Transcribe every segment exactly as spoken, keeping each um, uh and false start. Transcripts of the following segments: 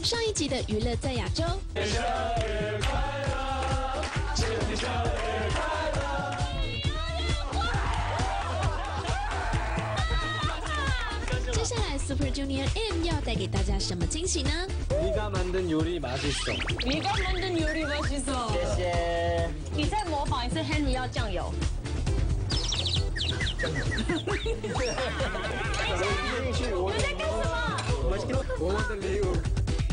上一集的娱乐在亚洲。生日快乐，祝你生日快乐。接下来 Super Junior M 要带给大家什么惊喜呢？ 네가 만든 요리 맛있어. 네가 만든 요리 맛있어. 谢谢。 你再模仿一次 Henry 要酱油。你在干什么？ 我们的礼物。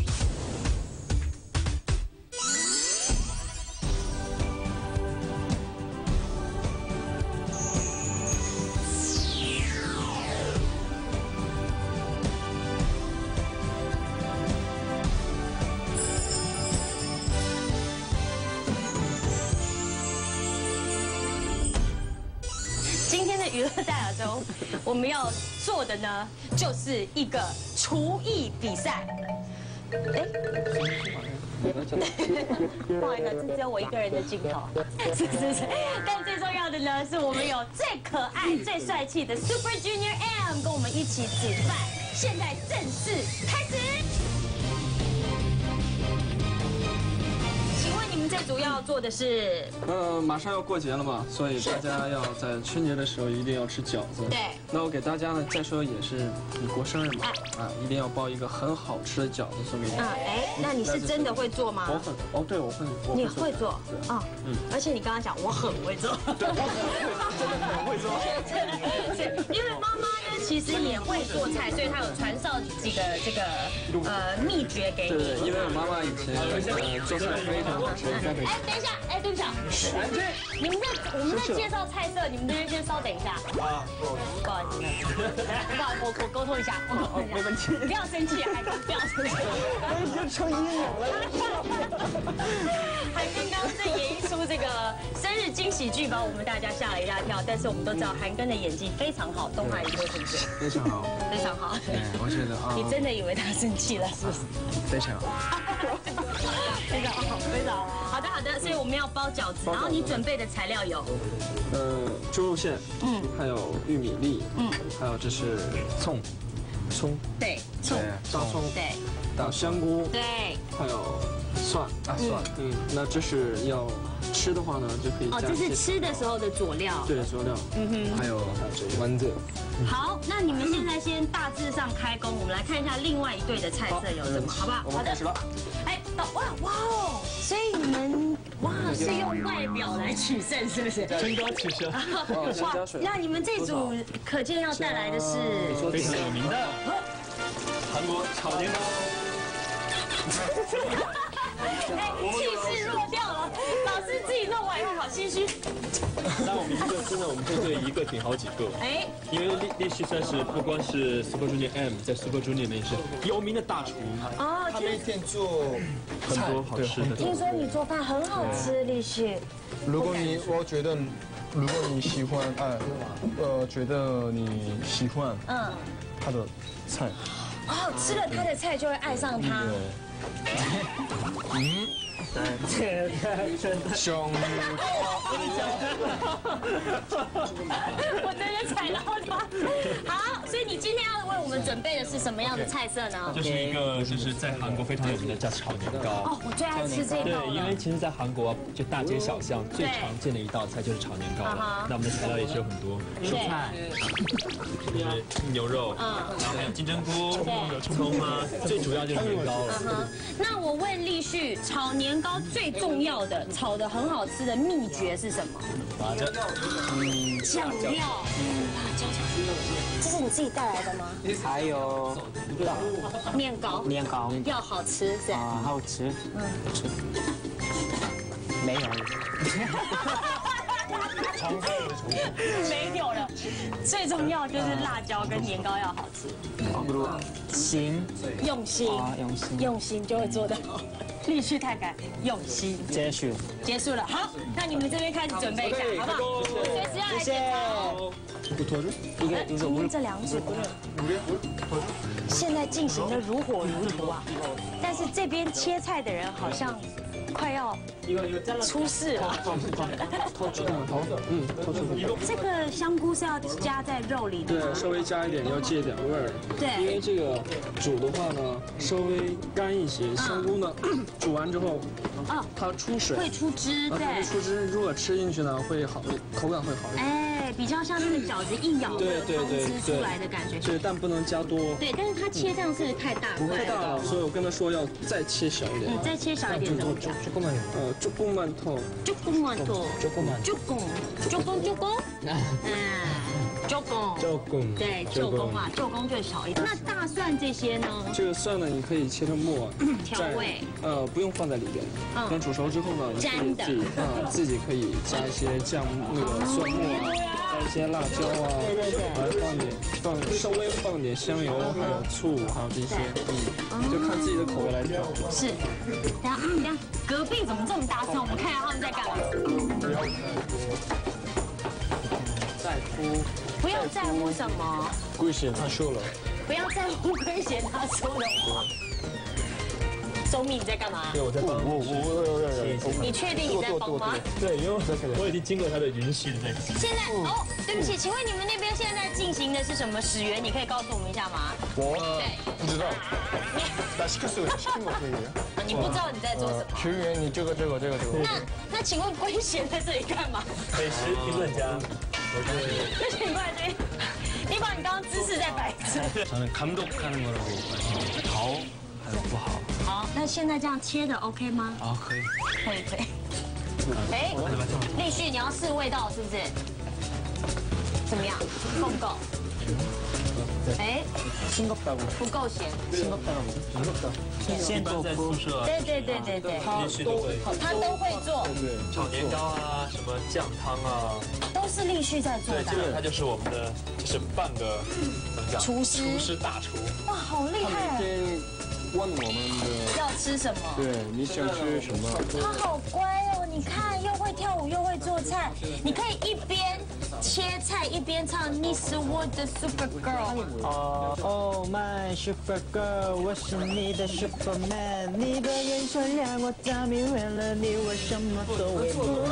今天的娱乐在亚洲，我们要做的呢，就是一个厨艺比赛。哎，不好意思，这只有我一个人的镜头，是是是。但最重要的呢，是我们有最可爱、最帅气的 Super Junior M 跟我们一起煮饭。现在正式开始。 你们这组要做的是， 呃，马上要过节了嘛，所以大家要在春节的时候一定要吃饺子。 对。 那我给大家呢，再说也是你过生日嘛，啊，一定要包一个很好吃的饺子送给你。 啊，哎，那你是真的会做吗？ 我很，哦，对，我会，我你会做， 对， 啊，嗯，而且你刚刚讲我很会做， 对，我真的很会做， 真的，是因为妈妈呢其实也会做菜，所以她有传授几个这个呃秘诀给你。 对，因为我妈妈以前呃做菜非常好吃。 哎，等一下，哎，对不起，你们在我们在介绍菜色，你们这边先稍等一下。啊，不好意思，不好意思，我我沟通一下，我沟通一下，没问题。不要生气，海哥，不要生气。 我已经成阴影了。 海根刚刚在演绎出这个生日惊喜剧，把我们大家吓了一大跳。但是我们都知道韩根的演技非常好，动画也说是不是？ 非常好， 非常好。 对，我觉得啊。 你真的以为他生气了是不是？ 非常好。 非常好，非常好。好的，好的，所以我们要包饺子，然后你准备的材料有， 呃，猪肉馅，嗯，还有玉米粒，嗯，还有这是葱，葱， 对，葱， 大葱， 对， 大香菇， 对， 还有蒜啊蒜，嗯，那这是要吃的话呢，就可以哦， 加这是吃的时候的佐料， 对，佐料，嗯哼，还有还有这个丸子。 好，那你们现在先大致上开工，我们来看一下另外一队的菜色有什么，好不好？ 好的，开始了。 哎，到哇哇哦，所以你们哇是用外表来取胜，是不是？ 身高取胜。哇， 那你们这组可见要带来的是非常有名的韩国炒年糕。 哎，气势弱掉了，老师自己弄完以后好心虚。 那我们一个真的，我们会对一个顶好几个。哎，因为立立旭算是不光是 Super Junior M， 在 Super Junior 里面是有名的大厨。 哦， 他每天做很多好吃的。 听说你做饭很好吃，立旭。 如果你，我觉得，如果你喜欢，哎，呃，觉得你喜欢，嗯，他的菜。 哦，吃了他的菜就会爱上他。 嗯。 兄弟， 我真的踩到他。好，所以你今天要为我们准备的是什么样的菜色呢？ 就是一个就是在韩国非常有名的叫炒年糕。 哦，我最爱吃这一道。 对，因为其实，在韩国就大街小巷最常见的一道菜就是炒年糕了。那我们的材料也是有很多蔬菜，就是牛肉，嗯，然后还有金针菇、葱啊，最主要就是年糕了。 那我问立旭，炒年糕最重要的炒的很好吃的秘诀是什么？ 辣椒， 嗯，酱料，嗯，辣椒酱。这是你自己带来的吗？ 还有面糕， 年糕要好吃是吧？ 啊，好吃，嗯，吃，没有。 没有了，最重要就是辣椒跟年糕要好吃。 心， 用心啊，用心， 用心就会做得好。立旭太敢，用心。 结束， 结束了。好，那你们这边开始准备一下，好不好？随时要来检查。 不拖住，应该应该今天这两组现在进行的如火如荼啊，但是这边切菜的人好像快要出事了。 掏出头，嗯，掏出头。 这个香菇是要加在肉里的吗？ 对，稍微加一点，要借一点味儿。 对因为这个煮的话呢，稍微干一些，香菇呢煮完之后， 哦， 它出水， 会出汁， 啊它会对。 出汁，如果吃进去呢会好，口感会好一点。 哎，比较像那个饺子一咬会有汤对对对汁出来的感觉。 对，但不能加多， 对，但是它切这样是不是太大块太大了，所以我跟他说要再切小一点嗯，。再切小一点怎么讲？ 呃，조금만 더， 竹公馒头，竹公竹公，竹公竹公，嗯，竹公， 조금。 对，舅公啊，舅公就少一点。那大蒜这些呢？ 这个蒜呢，你可以切成末， 调蘸味， 呃，不用放在里边。 嗯等煮熟之后呢，你可以沾的自己啊，自己可以加一些酱那个蒜末啊，加一些辣椒啊， 对对对还放点放稍微放点香油，还有醋，还有这些，嗯，就看自己的口味来调。 是。等下，等下，隔壁怎么这么大声？我们看一下他们在干嘛。 再敷， 不要在乎什么， 龟贤他说了， 不要在乎龟贤他说的话。周密，你在干嘛？ 对，我在帮我我我你确定你在帮吗？ 对，因为我已经经过他的允许在。 现在哦，对不起，请问你们那边现在进行的是什么始源？你可以告诉我们一下吗？ 我对， 不知道，那시켰어요시킨거그얘기야？ 你不知道你在做什么？ 学员，你这个这个这个这个。 那那请问龟贤在这里干嘛？ 美食评论家， 龟贤过来这边，你把你当姿势在摆着。 저는 감독하는 거라고 말씀드릴게요. 好还有不好？ 好，那现在这样切的 OK 吗？ 啊，可以。 可以可以。哎，立旭，你要试味道是不是？怎么样？够不够？哎， 싱겁다고. 不够咸。 싱겁다고. 싱겁다. 一般在宿舍啊， 对对对对对， 必须都会他都会做， 炒年糕啊，什么酱汤啊， 都是立旭在做对， 的基。本上他就是我们的，就是半个怎么讲， 厨师厨师大厨。 哇，好厉害！ 先问我们的， 要吃什么？ 对，你想吃什么？ 他好乖哦，你看又会跳舞又会做菜，你可以一边切菜一边唱你是我的 super girl。 Oh my super girl， 我是你的 Superman， 你的眼神让我着迷，为了你我什么都为不。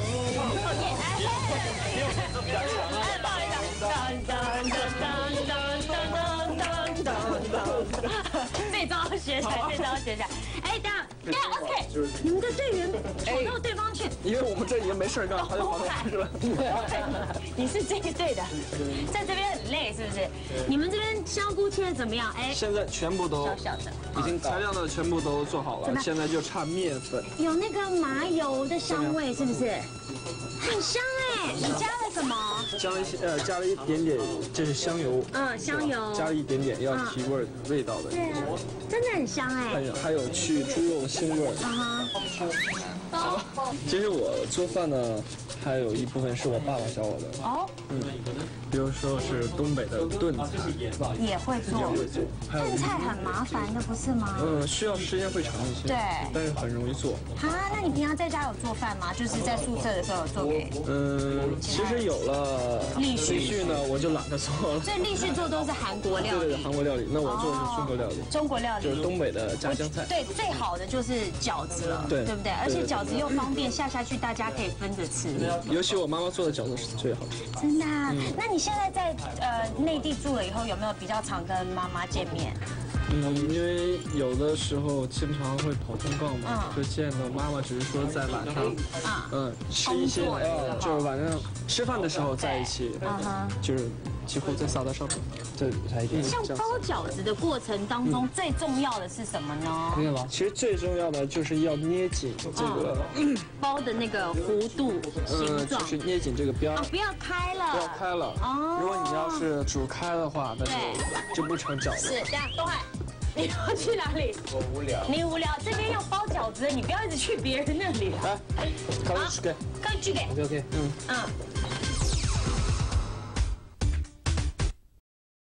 这招要学起来，这招要学起来。哎，等下，等下 ，OK， 你们的队员跑到对方去， 因为我们这已经没事干，他就跑到去了。 你是这一队的，在这边很累是不是？你们这边香菇切的怎么样？哎， 现在全部都小小的， 已经材料呢全部都做好了，现在就差面粉。 有那个麻油的香味是不是？很香哎，你加了什么？ 加了一些呃，加了一点点，这是香油， 嗯，香油。 加了一点点要提味儿味道的。 对啊，真的很香哎。 还有还有去猪肉腥味儿。 啊哈。 其实我做饭呢，还有一部分是我爸爸教我的。 哦， 嗯，比如说是东北的炖菜， 也会做。 也会做。还有炖菜很麻烦的，不是吗？ 嗯，需要时间会长一些。 对但是很容易做。 啊，那你平常在家有做饭吗？就是在宿舍的时候有做给。 嗯，其实有了立旭旭呢，我就懒得做了。 所以立旭做都是韩国料理。 对对对，韩国料理。那我做的是中国料理。 中国料理。 就是东北的家乡菜。 对，最好的就是饺子了， 对对不对？而且饺子又方便下下去，大家可以分着吃。 尤其我妈妈做的饺子是最好吃。 真的啊？那你现在在呃内地住了以后，有没有比较常跟妈妈见面？ 嗯，因为有的时候经常会跑通告嘛， 嗯就见到妈妈，只是说在晚上， 啊嗯，吃一些工作的时候呃，就是晚上吃饭的时候在一起嗯哼， 就是几乎在撒在上面，这才一点。 像这样包饺子的过程当中，最重要的是什么呢？ 其实最重要的就是要捏紧这个， 包的那个弧度、形呃， 状就是捏紧这个边儿啊，，不要开了， 不要开了。 哦如果你要是煮开的话，那就就不成饺子。 是这样，东海，你要去哪里？ 我无聊。 你无聊，这边要包饺子，你不要一直去别人那里了。 来，开始给快去给， ，OK OK，嗯。 嗯。